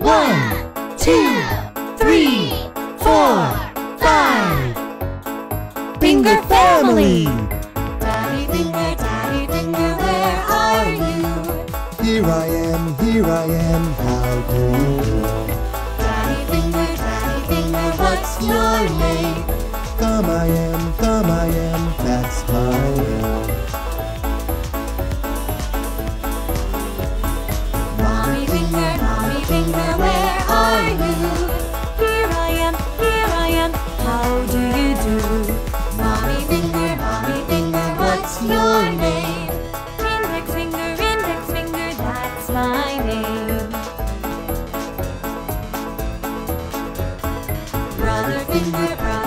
1, 2, 3, 4, 5. Finger family! Daddy Finger, where are you? Here I am, how do you do? Daddy Finger, what's your name? Thumb I am, that's my name. Mommy Finger, where are you? Here I am, how do you do? Mommy Finger, what's your name? Index finger, that's my name. Brother Finger,